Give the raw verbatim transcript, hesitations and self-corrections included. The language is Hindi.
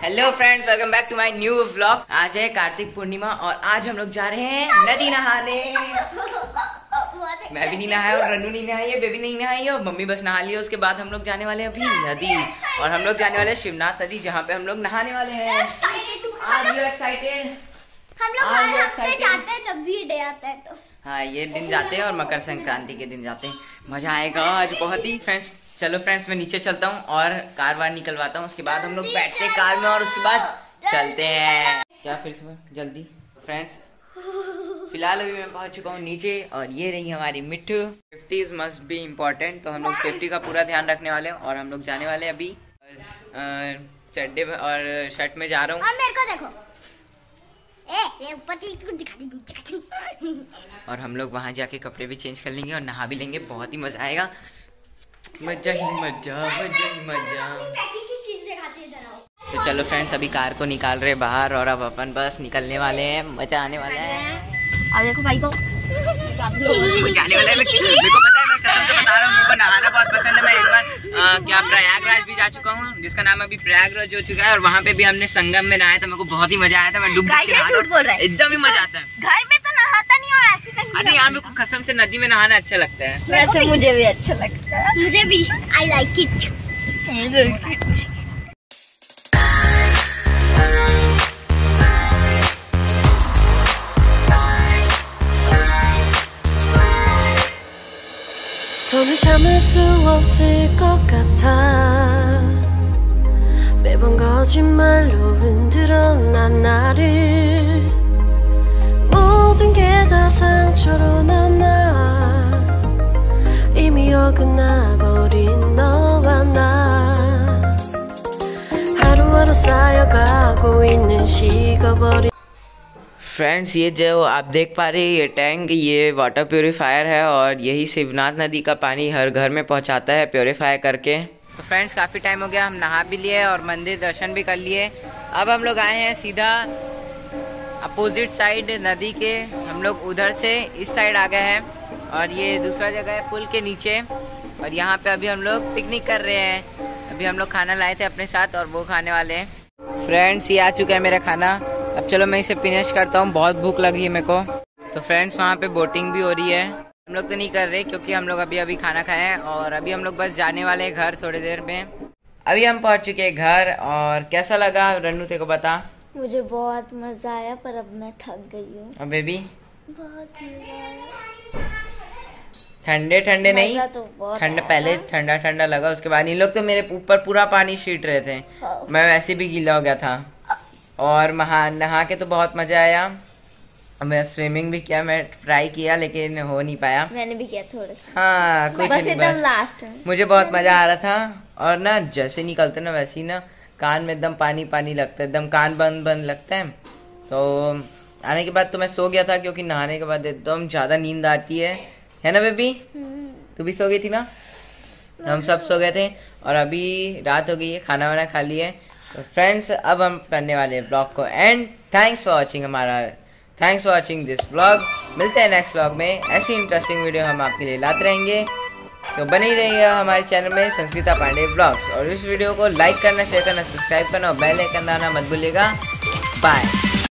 Hello friends, welcome back to my new vlog. आज है कार्तिक पूर्णिमा और आज हम लोग जा रहे हैं नदी नहाने। मैं भी नहीं नहाया और रन्नू नहीं नहाई है, बेबी नहीं नहाई है और मम्मी बस नहा ली है। उसके बाद हम लोग जाने वाले हैं अभी नदी और हम लोग जाने वाले हैं शिवनाथ नदी, जहाँ पे हम लोग नहाने वाले हैं। Are you excited? हम लोग हर हफ्ते जाते हैं जब भी डे आता है तो। हाँ, ये दिन जाते हैं और मकर संक्रांति के दिन जाते हैं। मजा आएगा आज बहुत ही। फ्रेंड्स चलो फ्रेंड्स, मैं नीचे चलता हूँ और कार वार निकलवाता हूँ। उसके बाद हम लोग बैठते हैं कार में और उसके बाद चलते हैं। क्या फिर से जल्दी। फ्रेंड्स फिलहाल अभी मैं पहुंच चुका हूँ नीचे और ये रही हमारी Mittu. Safety is must be important, तो हम लोग सेफ्टी का पूरा ध्यान रखने वाले हैं और हम लोग जाने वाले हैं अभी चड्डे और शर्ट में जा रहा हूँ। मेरे को देखो, ए, दिखा दी। और हम लोग वहाँ जाके कपड़े भी चेंज कर लेंगे और नहा भी लेंगे। बहुत ही मजा आएगा, मजा ही मजा, मजा ही मजा। तो चलो फ्रेंड्स, अभी कार को निकाल रहे बाहर और अब अपन बस निकलने वाले हैं। मजा आने वाला है। और देखो भाई को जाने वाला है। मेरे को पता है, मैं कसम से बता रहा हूँ, मेरे को नहाना बहुत पसंद है। मैं एक बार आ, क्या प्रयागराज भी जा चुका हूँ, जिसका नाम अभी प्रयागराज हो चुका है, और वहाँ पे भी हमने संगम में नहाया था। मेरे को बहुत ही मजा आया था। मैं डूब के एकदम ही मजा आता है। घर में तो नहाता नहीं और ऐसे कहीं। अरे यार, मेरे को कसम से नदी में नहाना अच्छा लगता है। वैसे मुझे भी अच्छा लगता है। मुझे भी, I like it. I like it. 더는 참을 수 없을 것 같아 매번 거짓말로 흔들어 난 나를 모든 게 다 상처로 남아 이미 어긋나버린 너와 나 하루하루 쌓여가고 있는 식어버린। Friends ये जो आप देख पा रहे हैं, ये टैंक, ये वाटर प्योरीफायर है और यही शिवनाथ नदी का पानी हर घर में पहुंचाता है प्योरीफाई करके। तो फ्रेंड्स काफ़ी टाइम हो गया, हम नहा भी लिए और मंदिर दर्शन भी कर लिए। अब हम लोग आए हैं सीधा अपोजिट साइड नदी के। हम लोग उधर से इस साइड आ गए हैं और ये दूसरा जगह है पुल के नीचे। और यहाँ पे अभी हम लोग पिकनिक कर रहे हैं। अभी हम लोग खाना लाए थे अपने साथ और वो खाने वाले हैं। फ्रेंड्स ये आ चुका है मेरा खाना। अब चलो मैं इसे फिनिश करता हूँ, बहुत भूख लगी है मेरे को। तो फ्रेंड्स वहाँ पे बोटिंग भी हो रही है। हम लोग तो नहीं कर रहे क्योंकि हम लोग अभी अभी खाना खाए हैं और अभी हम लोग बस जाने वाले हैं घर थोड़ी देर में। अभी हम पहुँच चुके हैं घर। और कैसा लगा रन्नू, तेरे को बता? मुझे बहुत मजा आया पर अब मैं थक गई हूँ। और बेबी? बहुत मजा आया। ठंडे ठंडे नहीं, तो ठंडा पहले ठंडा ठंडा लगा, उसके बाद इन लोग तो मेरे ऊपर पूरा पानी छीट रहे थे। मैं वैसे भी गीला हो गया था और नहा नहा के तो बहुत मजा आया। मैं स्विमिंग भी किया, मैं ट्राई किया लेकिन हो नहीं पाया। मैंने भी किया थोड़ा सा। हाँ कुछ बस नहीं, एकदम बस लास्ट में। मुझे बहुत मजा आ रहा था। और ना जैसे निकलते ना वैसे ही ना कान में एकदम पानी पानी लगता है, एकदम कान बंद बंद लगता है। तो आने के बाद तो मैं सो गया था क्योंकि नहाने के बाद एकदम ज्यादा नींद आती है, है ना बेबी? तू भी सो गई थी ना? हम सब सो गए थे और अभी रात हो गई है, खाना वाना खा लिए। तो फ्रेंड्स अब हम करने वाले हैं ब्लॉग को एंड। थैंक्स फॉर वॉचिंग हमारा thanks for watching this blog. मिलते हैं नेक्स्ट ब्लॉग में। ऐसी इंटरेस्टिंग वीडियो हम आपके लिए लाते रहेंगे, तो बने ही रहिएगा हमारे चैनल में संस्कृता पांडे ब्लॉग्स। और इस वीडियो को लाइक करना, शेयर करना, सब्सक्राइब करना और बेल आइकन दबाना मत भूलिएगा। बाय।